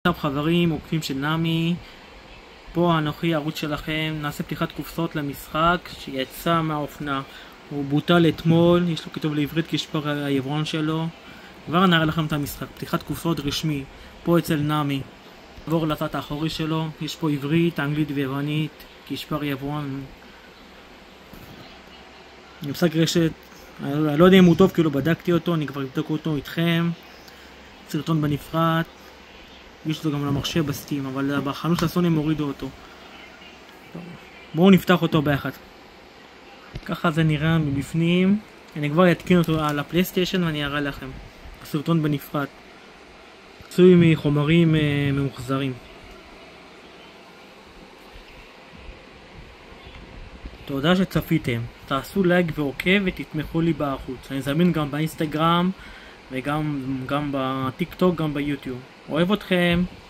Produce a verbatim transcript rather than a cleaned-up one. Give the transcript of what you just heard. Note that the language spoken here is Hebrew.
עכשיו חברים, עוקבים של נמי, פה אנוכי הערוץ שלכם, נעשה פתיחת קופסאות למשחק שיצא מהאופנה. הוא בוטל אתמול, יש לו כתוב לעברית כשפר היבואן שלו. כבר נראה לכם את המשחק, פתיחת קופסאות רשמי, פה אצל נמי. נעבור לצד האחורי שלו, יש פה עברית, אנגלית ויוונית, כשפר יבואן. משחק רשת, אני לא יודע אם הוא טוב, כאילו בדקתי אותו, אני כבר אבדוק אותו איתכם. סרטון בנפרד, יש לו גם למחשב בסטים, אבל בחנות הסוני הם הורידו אותו. בואו נפתח אותו ביחד. ככה זה נראה מבפנים. אני כבר אתקין אותו על הפלייסטיישן ואני אראה לכם. סרטון בנפרד, עשוי מחומרים uh, ממוחזרים. תודה שצפיתם, תעשו לייק ועוקב ותתמכו לי בערוץ. אני זמין גם באינסטגרם וגם גם בטיק טוק, גם ביוטיוב. אוהב אתכם.